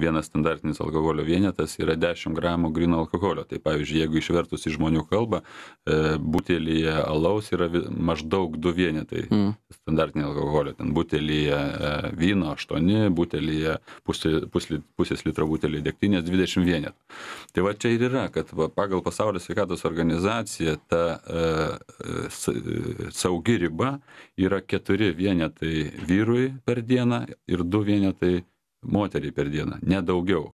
vienas standartinis alkoholio vienetas yra 10 gramų gryno alkoholio. Tai pavyzdžiui, jeigu išvertus į žmonių kalbą, butelyje alaus yra maždaug 2 vienetai standartinio alkoholio. Ten butelyje vyno 8, butelyje pusės litro butelyje degtinės 20 vienetų. Tai va čia ir yra, kad pagal Pasaulio sveikatos organizaciją ta saugi riba yra 4 vienetai vyrui per dieną ir 2 vienetai moteriai per dieną, ne daugiau.